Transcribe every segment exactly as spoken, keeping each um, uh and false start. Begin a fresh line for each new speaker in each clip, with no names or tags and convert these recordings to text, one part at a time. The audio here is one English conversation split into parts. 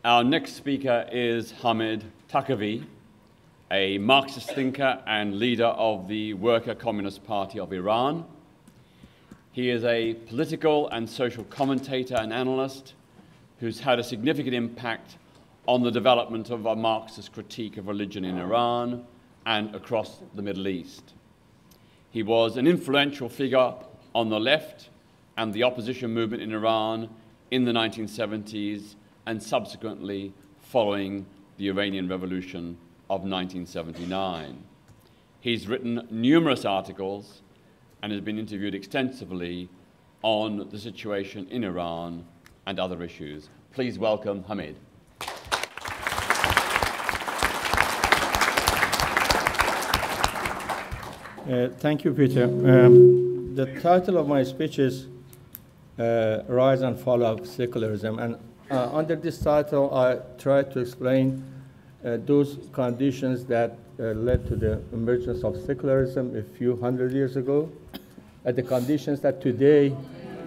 Our next speaker is Hamid Taqvaee, a Marxist thinker and leader of the Worker Communist Party of Iran. He is a political and social commentator and analyst who's had a significant impact on the development of a Marxist critique of religion in Iran and across the Middle East. He was an influential figure on the left and the opposition movement in Iran in the nineteen seventies and subsequently following the Iranian Revolution of nineteen seventy-nine. He's written numerous articles and has been interviewed extensively on the situation in Iran and other issues. Please welcome Hamid.
Uh, thank you, Peter. Um, the title of my speech is uh, Rise and Fall of Secularism. And uh, under this title, I try to explain uh, those conditions that uh, led to the emergence of secularism a few hundred years ago, and the conditions that today...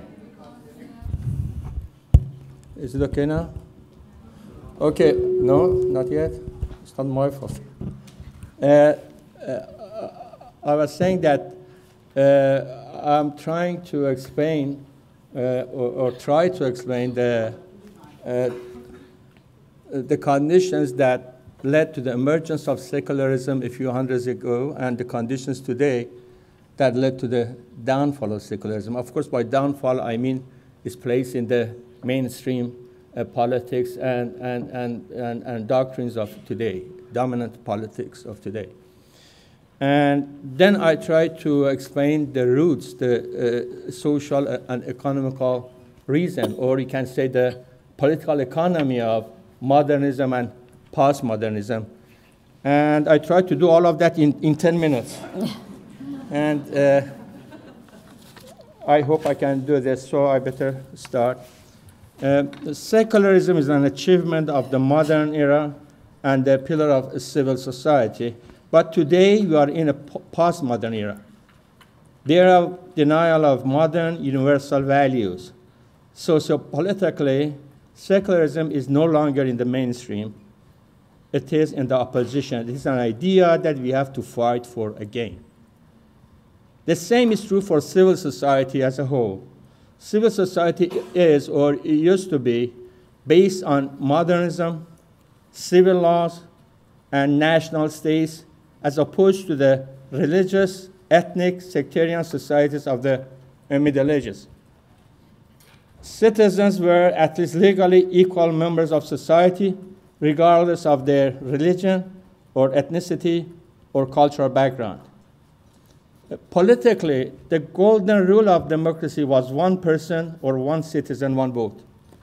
Is it okay now? Okay, no, not yet. It's not my fault. Uh, uh, I was saying that uh, I'm trying to explain uh, or, or try to explain the, uh, the conditions that led to the emergence of secularism a few hundreds ago and the conditions today that led to the downfall of secularism. Of course, by downfall, I mean its place in the mainstream uh, politics and, and, and, and, and doctrines of today, dominant politics of today. And then I try to explain the roots, the uh, social and economical reason, or you can say the political economy of modernism and postmodernism. And I try to do all of that in, in ten minutes. And uh, I hope I can do this, so I better start. Uh, secularism is an achievement of the modern era and the pillar of civil society. But today, we are in a postmodern era. There are denial of modern universal values. Sociopolitically, secularism is no longer in the mainstream. It is in the opposition. It is an idea that we have to fight for again. The same is true for civil society as a whole. Civil society is, or it used to be, based on modernism, civil laws, and national states, as opposed to the religious, ethnic, sectarian societies of the uh, Middle Ages. Citizens were at least legally equal members of society, regardless of their religion or ethnicity or cultural background. Uh, politically, the golden rule of democracy was one person or one citizen, one vote.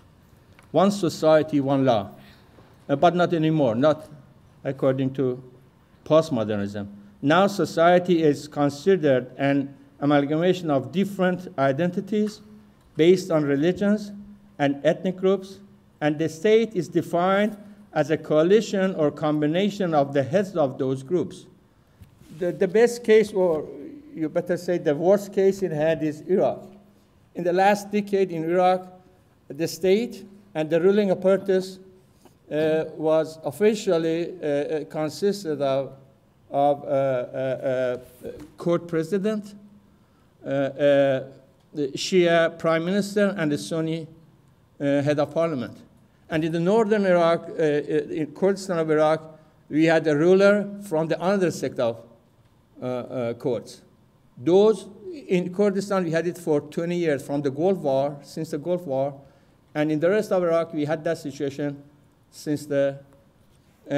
One society, one law. Uh, but not anymore, not according to postmodernism. Now society is considered an amalgamation of different identities based on religions and ethnic groups, and the state is defined as a coalition or combination of the heads of those groups. The, the best case, or you better say the worst case it had, is Iraq. In the last decade in Iraq, the state and the ruling apparatus Uh, was officially uh, consisted of, of uh, uh, uh, court president, uh, uh, the Shia prime minister, and the Sunni uh, head of parliament. And in the northern Iraq, uh, in Kurdistan of Iraq, we had a ruler from the other sect of uh, uh, courts. Those in Kurdistan, we had it for twenty years, from the Gulf War, since the Gulf War, and in the rest of Iraq, we had that situation since the uh,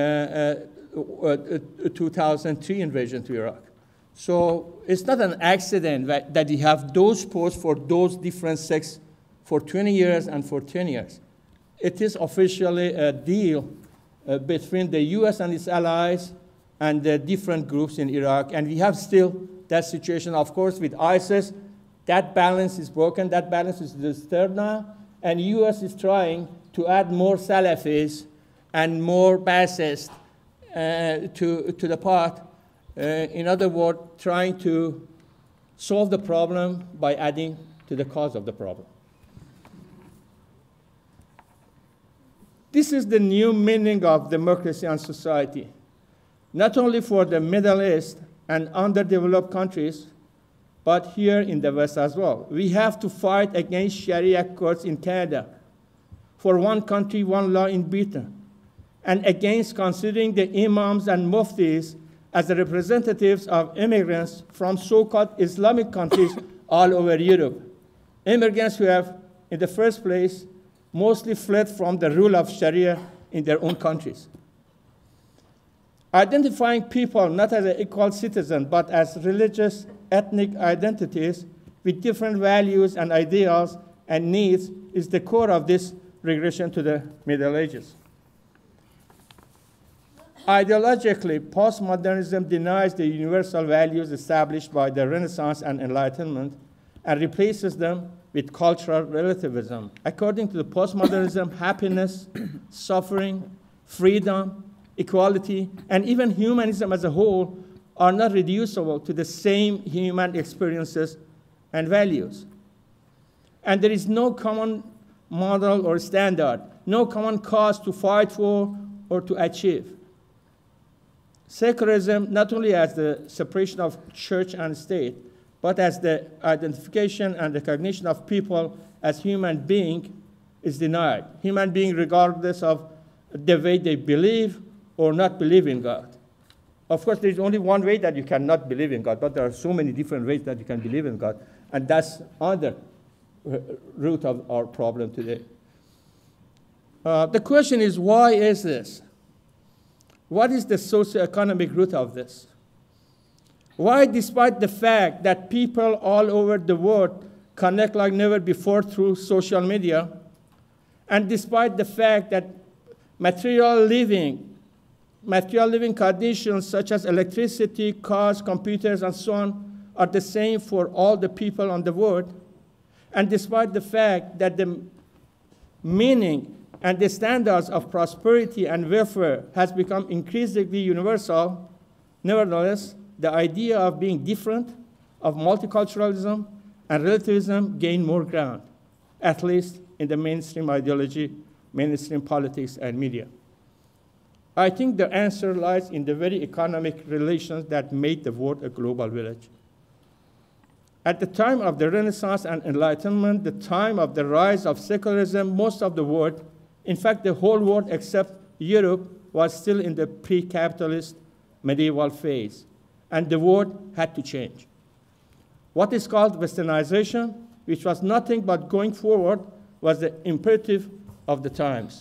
uh, uh, two thousand three invasion to Iraq. So it's not an accident that, that you have those posts for those different sects for twenty years and for ten years. It is officially a deal uh, between the U S and its allies and the different groups in Iraq. And we have still that situation, of course, with ISIS. That balance is broken. That balance is disturbed now. And U S is trying to add more Salafis and more Baathists uh, to, to the pot. Uh, in other words, trying to solve the problem by adding to the cause of the problem. This is the new meaning of democracy and society, not only for the Middle East and underdeveloped countries, but here in the West as well. We have to fight against Sharia courts in Canada, for one country, one law in Britain, and against considering the imams and muftis as the representatives of immigrants from so-called Islamic countries all over Europe. Immigrants who have, in the first place, mostly fled from the rule of Sharia in their own countries. Identifying people not as an equal citizen, but as religious, ethnic identities with different values and ideals and needs is the core of this regression to the Middle Ages. Ideologically, postmodernism denies the universal values established by the Renaissance and Enlightenment and replaces them with cultural relativism. According to the postmodernism, happiness, suffering, freedom, equality, and even humanism as a whole are not reducible to the same human experiences and values. And there is no common model or standard, no common cause to fight for or to achieve. Secularism, not only as the separation of church and state, but as the identification and recognition of people as human beings, is denied. Human beings regardless of the way they believe or not believe in God. Of course, there is only one way that you cannot believe in God, but there are so many different ways that you can believe in God, and that's another root of our problem today. Uh, the question is, why is this? What is the socioeconomic root of this? Why, despite the fact that people all over the world connect like never before through social media, and despite the fact that material living, material living conditions such as electricity, cars, computers, and so on are the same for all the people on the world, and despite the fact that the meaning and the standards of prosperity and welfare has become increasingly universal, nevertheless, the idea of being different, of multiculturalism and relativism gain more ground, at least in the mainstream ideology, mainstream politics, and media. I think the answer lies in the very economic relations that made the world a global village. At the time of the Renaissance and Enlightenment, the time of the rise of secularism, most of the world, in fact, the whole world except Europe, was still in the pre-capitalist medieval phase, and the world had to change. What is called westernization, which was nothing but going forward, was the imperative of the times.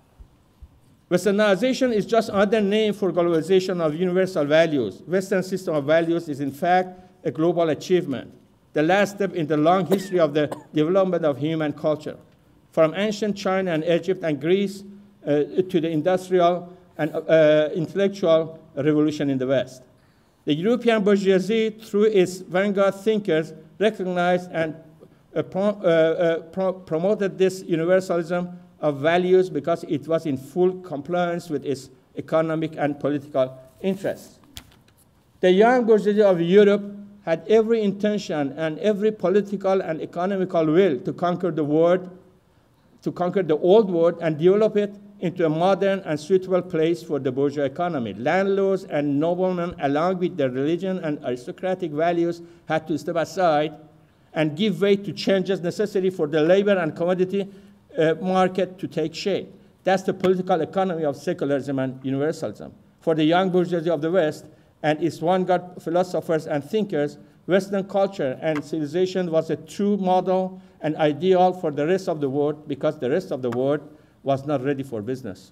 Westernization is just another name for globalization of universal values. Western system of values is, in fact, a global achievement, the last step in the long history of the development of human culture, from ancient China and Egypt and Greece uh, to the industrial and uh, intellectual revolution in the West. The European bourgeoisie, through its vanguard thinkers, recognized and uh, pro uh, uh, pro promoted this universalism of values because it was in full compliance with its economic and political interests. The young bourgeoisie of Europe had every intention and every political and economical will to conquer the world, to conquer the old world and develop it into a modern and suitable place for the bourgeois economy. Landlords and noblemen, along with their religion and aristocratic values, had to step aside and give way to changes necessary for the labor and commodity uh, market to take shape. That's the political economy of secularism and universalism. For the young bourgeoisie of the West and its vanguard philosophers and thinkers, Western culture and civilization was a true model and ideal for the rest of the world because the rest of the world was not ready for business.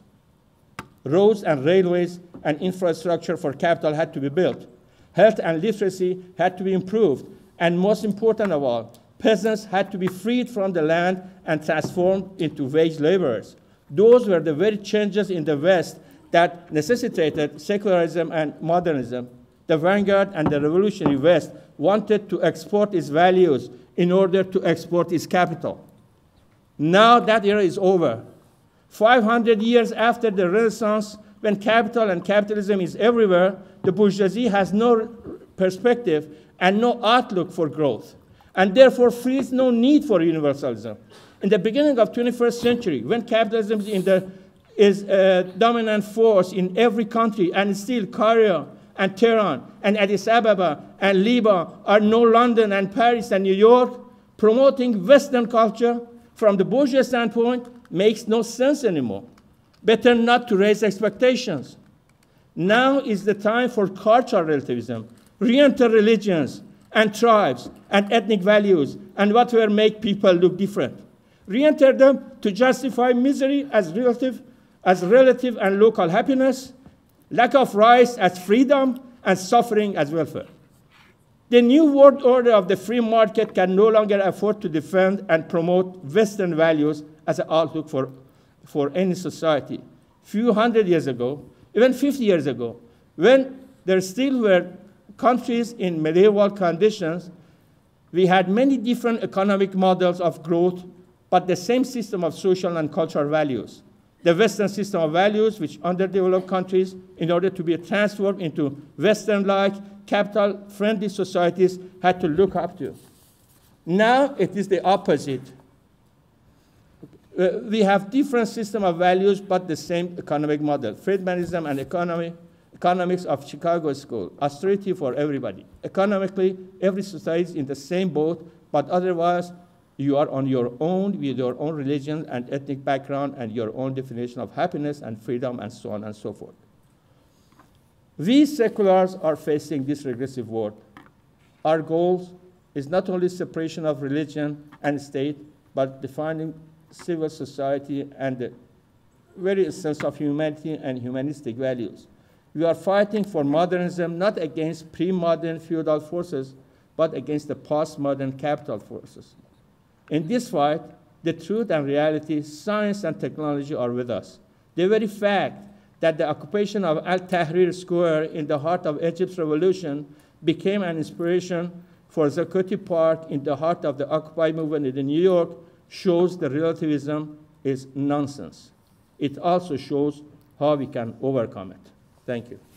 Roads and railways and infrastructure for capital had to be built. Health and literacy had to be improved. And most important of all, peasants had to be freed from the land and transformed into wage laborers. Those were the very changes in the West that necessitated secularism and modernism. The vanguard and the revolutionary West wanted to export its values in order to export its capital. Now that era is over. five hundred years after the Renaissance, when capital and capitalism is everywhere, the bourgeoisie has no perspective and no outlook for growth, and therefore feels no need for universalism. In the beginning of the twenty-first century, when capitalism is in the, is a dominant force in every country, and still Cairo and Tehran and Addis Ababa and Liban are no London and Paris and New York, promoting Western culture from the bourgeois standpoint makes no sense anymore. Better not to raise expectations. Now is the time for cultural relativism, re-enter religions and tribes and ethnic values and whatever make people look different. Re-enter them to justify misery as relative, as relative and local happiness, lack of rights as freedom, and suffering as welfare. The new world order of the free market can no longer afford to defend and promote Western values as an outlook for, for any society. A few hundred years ago, even fifty years ago, when there still were countries in medieval conditions, we had many different economic models of growth, but the same system of social and cultural values. The Western system of values, which underdeveloped countries, in order to be transformed into Western-like, capital-friendly societies, had to look up to. Now it is the opposite. Uh, we have different system of values, but the same economic model. Friedmanism and economy, economics of Chicago School, austerity for everybody. Economically, every society is in the same boat, but otherwise, you are on your own with your own religion and ethnic background and your own definition of happiness and freedom and so on and so forth. We seculars are facing this regressive world. Our goal is not only separation of religion and state, but defining civil society and the very sense of humanity and humanistic values. We are fighting for modernism, not against pre-modern feudal forces, but against the postmodern capital forces. In this fight, the truth and reality, science and technology are with us. The very fact that the occupation of Al-Tahrir Square in the heart of Egypt's revolution became an inspiration for Zuccotti Park in the heart of the Occupy movement in New York shows the relativism is nonsense. It also shows how we can overcome it. Thank you.